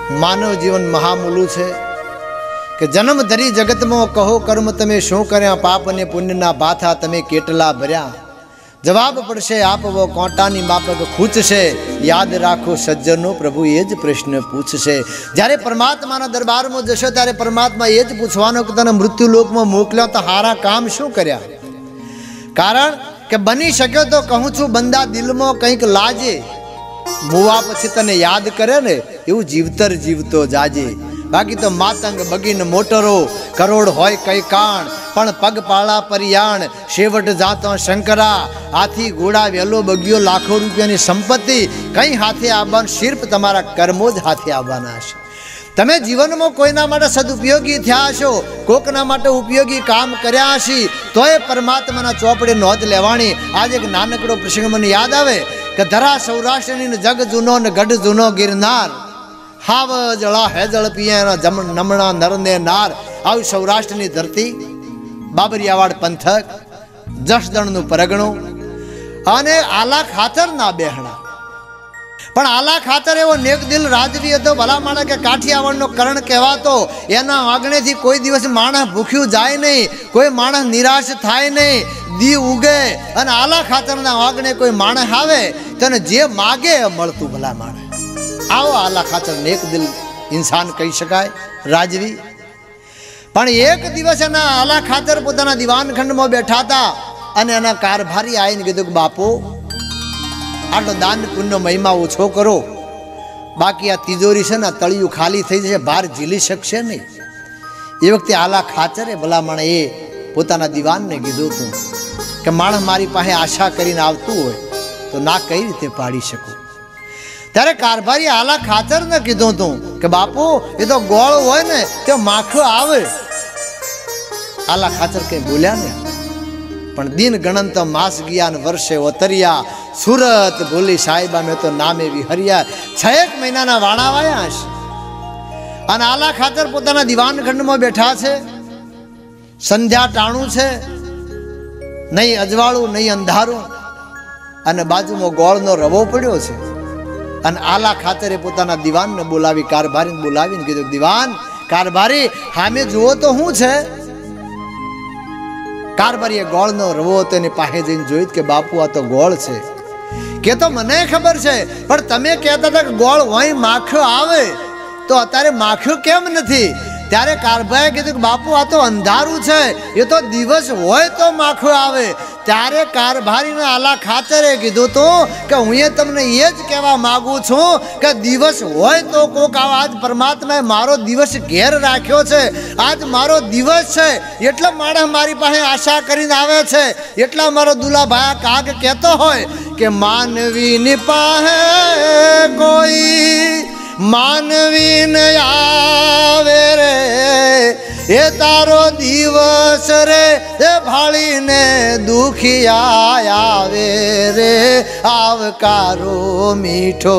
માનવ જીવન મહામૂલું છે કે જન્મ ધરી જગતમાં કહો કર્મ તમે શું કર્યા, પાપ અને પુણ્યના ભાથા તમે કેટલા ભર્યા. જવાબ પડશે આપવો કોટાની માફક ખૂચશે, યાદ રાખો સજ્જનો પ્રભુ એ જ પ્રશ્ન પૂછશે. જ્યારે પરમાત્માના દરબારમાં જશો ત્યારે પરમાત્મા એ જ પૂછવાનો કે તને મૃત્યુલોકમાં મોકલ્યો તો હારા કામ શું કર્યા. કારણ કે બની શક્યો તો કહું છું બંદા દિલમાં કંઈક લાજે, મુવા પછી તને યાદ કરે ને એવું જીવતર જીવતો જાજે. બાકી તો માતંગ બગીન મોટરો કરોડ હોય કઈ કાણ, પણ પગપાળા પરિયાણ શેવટ જાતો શંકરા. હાથી ઘોડા વેલો બગીયો લાખો રૂપિયાની સંપત્તિ કઈ હાથે આવવાનું, શિલ્પ તમારા કર્મો જ હાથે આવવાના હશે. તમે જીવનમાં કોઈના માટે સદુપયોગી થયા હશો, કોકના માટે ઉપયોગી કામ કર્યા હશે, તોય પરમાત્માના ચોપડે નોંધ લેવાણી. આજે એક નાનકડો પ્રસંગ મને યાદ આવે કે ધરા સૌરાષ્ટ્રની જગ જૂનો ને ગઢ જૂનો ગિરનાર, હાવ જળા હેજળ પીએ નમણા નરને નાર. આવી સૌરાષ્ટ્રની ધરતી, બાબરિયાવાડ પંથક, જસદણનું પરગણું અને આલા ખાતરના બેહણા. પણ આલા ખાતર એવો નેક દિલ રાજવી હતો, ભલા માણસ કે કાઠિયાવાડનો કરણ કહેવાતો. એના આગળેથી કોઈ દિવસ માણસ ભૂખ્યું જાય નહીં, કોઈ માણસ નિરાશ થાય નહીં, દી ઉગે. અને આલા ખાતરના આગણે કોઈ માણસ આવે તને જે માગે મળતું ભલા માણસ. આવો આલા ખાતર નેક દિલ ઇન્સાન કહી શકાય રાજવી. પણ એક દિવસ એના આલા ખાતર પોતાના દિવાનખંડમાં બેઠા હતા અને એના કારભારી આવીને કીધું કે બાપુ આટલો દાન પુણ્ય મહિમા ઓછો કરો, બાકી આ તિજોરી છે ને તળિયું ખાલી થઈ જશે, બહાર ઝીલી શકશે નહીં. એ વખતે આલા ખાચરે ભલામણ એ પોતાના દિવાનને કીધું હતું કે માણસ મારી પાસે આશા કરીને આવતું હોય તો ના કઈ રીતે પાડી શકું. ત્યારે કારભારી આલા ખાચરને કીધું હતું કે બાપુ એ તો ગોળ હોય ને તે માખું આવે. આલા ખાચર કઈ બોલ્યા ને, પણ દિન ગણન તો માસ ગયા ને વર્ષે ઓતર્યા, સુરત ભૂલી સાહેબા મેં તો નામે વિહર્યા. 6 મહિનાના વાણા વાયા હશે અને આલા ખાતર પોતાના દિવાનખંડમાં બેઠા છે. સંધ્યા ટાણું છે, નહીં અજવાળું નહીં અંધારું, અને બાજુમાં ગોળનો રવો પડ્યો છે. અને આલા ખાતરે પોતાના દિવાનને બોલાવી, કારભારીને બોલાવીને કીધું દિવાન કારભારી સામે જુઓ તો શું છે. કારભારીએ ગોળનો રવો હતો એની પાસે જઈને જોયું કે બાપુ આ તો ગોળ છે. કે તો મને ખબર છે, પણ તમે કહેતા હતા કે ગોળ હોય માખું આવે, તો અત્યારે માખું કેમ નથી. ત્યારે કારભાઈએ કીધું કે બાપુ આ તો અંધારું છે, એ તો દિવસ હોય તો માખું આવે. ત્યારે કારભારીને આલા ખાચરે કીધું તું કે હું તમને એ જ કહેવા માંગુ છું કે દિવસ હોય તો કોક આવા. આજ પરમાત્માએ મારો દિવસ ઘેર રાખ્યો છે, આજ મારો દિવસ છે, એટલા માણસ મારી પાસે આશા કરીને આવે છે. એટલા મારો દુલાભાઈ કાગ કહેતો હોય કે માનવીની પાસે કોઈ માનવી ન આવે રે, એ તારો દિવસ રે એ ભાળીને દુખિયા આવે રે, આવકારો મીઠો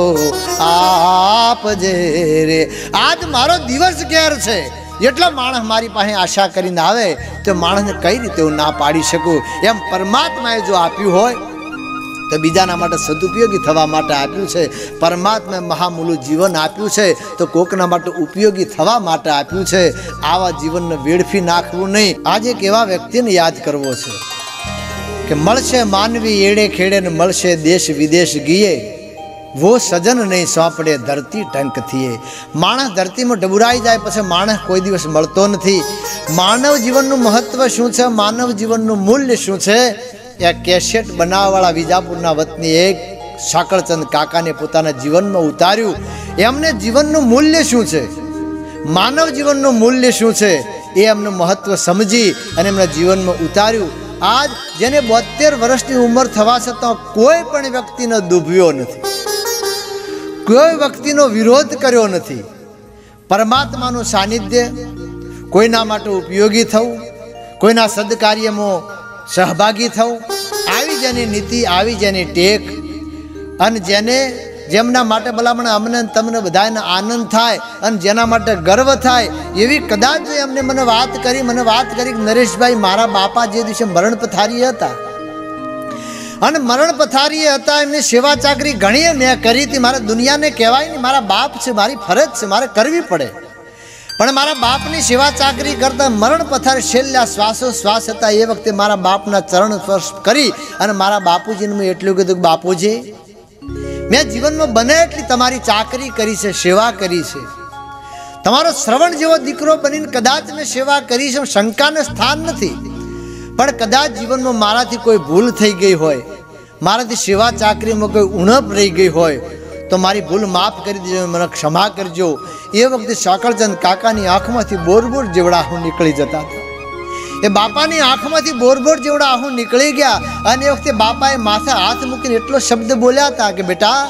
આપજે રે. આજ મારો દિવસ ઘેર છે, એટલા માણસ મારી પાસે આશા કરીને આવે તો માણસને કઈ રીતે હું ના પાડી શકું. એમ પરમાત્માએ જો આપ્યું હોય તો બીજાના માટે સદુપયોગી થવા માટે આપ્યું છે. પરમાત્માએ મહામૂલું જીવન આપ્યું છે તો કોકના માટે ઉપયોગી થવા માટે આપ્યું છે. આવા જીવનને વેડફી નાખવું નહીં. આજે એક એવા વ્યક્તિને યાદ કરવો છે કે મળશે માનવી એડે ખેડે ને મળશે દેશ વિદેશ ગીએ, વો સજન નહીં સોંપડે ધરતી ટંક થઈએ. માણસ ધરતીમાં ડબુરાઈ જાય પછી માણસ કોઈ દિવસ મળતો નથી. માનવ જીવનનું મહત્વ શું છે, માનવ જીવનનું મૂલ્ય શું છે, એ કેસેટ બનાવવાવાળા વિજાપુરના વતની એક સાકળચંદ કાકાને પોતાના જીવનમાં ઉતાર્યું. એમને જીવનનું મૂલ્ય શું છે, માનવ જીવનનું મૂલ્ય શું છે એ એમનું મહત્વ સમજી અને એમના જીવનમાં ઉતાર્યું. આજ જેને 72 વર્ષની ઉંમર થવા છતાં કોઈ પણ વ્યક્તિને દુભ્યો નથી, કોઈ વ્યક્તિનો વિરોધ કર્યો નથી. પરમાત્માનું સાનિધ્ય, કોઈના માટે ઉપયોગી થવું, કોઈના સદકાર્યમાં સહભાગી થવું, આવી જેની નીતિ, આવી જેની ટેક, અને જેમના માટે ભલામણ અમને તમને બધાને આનંદ થાય અને જેના માટે ગર્વ થાય એવી કદાચ એમને મને વાત કરી કે નરેશભાઈ મારા બાપા જે દિવસે મરણ પથારી હતા અને મરણ પથારીએ હતા, એમની સેવા ચાકરી ઘણીએ મેં કરી હતી. મારે દુનિયાને કહેવાય નહીં, મારા બાપ છે, મારી ફરજ છે, મારે કરવી પડે. પણ મારા બાપની સેવા ચાકરી કરતા મરણ પથારી છેલ્લા શ્વાસોશ્વાસ હતા એ વખતે મારા બાપના ચરણ સ્પર્શ કરી અને મારા બાપુજીને મેં એટલું કીધું કે બાપુજી, મેં જીવનમાં બને એટલી તમારી ચાકરી કરી છે, સેવા કરી છે. તમારો શ્રવણ જેવો દીકરો બનીને કદાચ મેં સેવા કરી છે, શંકાને સ્થાન નથી. પણ કદાચ જીવનમાં મારાથી કોઈ ભૂલ થઈ ગઈ હોય, મારાથી સેવા ચાકરીમાં કોઈ ઉણપ રહી ગઈ હોય તો મારી ભૂલ માફ કરી દેજો, મને ક્ષમા કરજો. એ વખતે સાકળચંદ કાકાની આંખમાંથી બોરબોર જેવડા આહું નીકળી જતા હતા. એ બાપાની આંખમાંથી બોરબોર જેવડા આહું નીકળી ગયા અને એ વખતે બાપાએ માથે હાથ મૂકીને એટલો શબ્દ બોલ્યા હતા કે બેટા,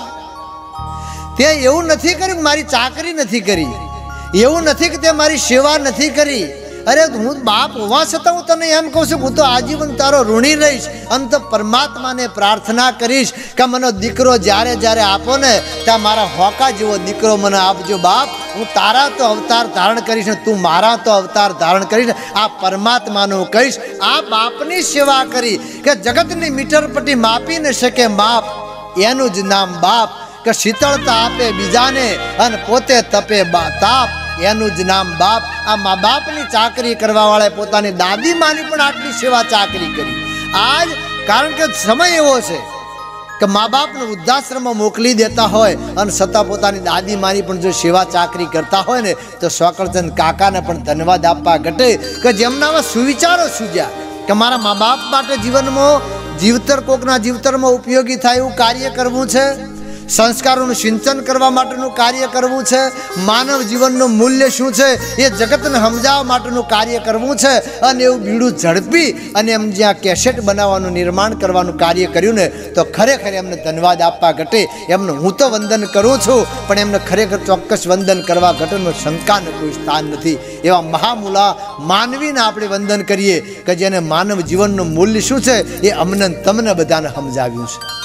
તે એવું નથી કર્યું, મારી ચાકરી નથી કરી, એવું નથી કે તે મારી સેવા નથી કરી. અરે હું બાપ હોવા છતાં હું તને એમ કહું છું, હું તો આજીવન તારો ઋણી રહીશ અને તો પરમાત્માને પ્રાર્થના કરીશ કે મને દીકરો જ્યારે જ્યારે આપો ને ત્યાં મારા હોકા જેવો દીકરો મને આપજો બાપ. હું તારા તો અવતાર ધારણ કરીશ ને તું મારા તો અવતાર ધારણ કરીશ, આ પરમાત્માનું કહીશ. આ બાપની સેવા કરી કે જગતની મીટર પટ્ટી માપી ન શકે માપ, એનું જ નામ બાપ. કે શીતળતા આપે બીજાને અને પોતે તપે તાપ, એનું જ નામ બાપ. આ મા બાપની ચાકરી કરવા વાળાએ પોતાની દાદી માની પણ આટલી સેવા ચાકરી કરી. આજ કારણ કે સમય એવો છે કે મા બાપને વૃદ્ધાશ્રમમાં મોકલી દેતા હોય અને છતાં પોતાની દાદી માની પણ જો સેવા ચાકરી કરતા હોય ને તો સાકળચંદ કાકાને પણ ધન્યવાદ આપવા ઘટે કે જેમનામાં સુવિચારો સૂજ્યા કે મારા મા બાપ માટે જીવનમાં જીવતર કોકના જીવતરમાં ઉપયોગી થાય એવું કાર્ય કરવું છે, સંસ્કારોનું સિંચન કરવા માટેનું કાર્ય કરવું છે, માનવ જીવનનું મૂલ્ય શું છે એ જગતને સમજાવવા માટેનું કાર્ય કરવું છે. અને એવું બીડું ઝડપી અને એમ જ્યાં કેસેટ બનાવવાનું નિર્માણ કરવાનું કાર્ય કર્યું ને તો ખરેખર એમને ધન્યવાદ આપવા ઘટે. એમને હું તો વંદન કરું છું પણ એમને ખરેખર ચોક્કસ વંદન કરવા ઘટેનું શંકાને કોઈ સ્થાન નથી. એવા મહામૂલા માનવીને આપણે વંદન કરીએ કે જેને માનવ જીવનનું મૂલ્ય શું છે એ અમને તમને બધાને સમજાવ્યું છે.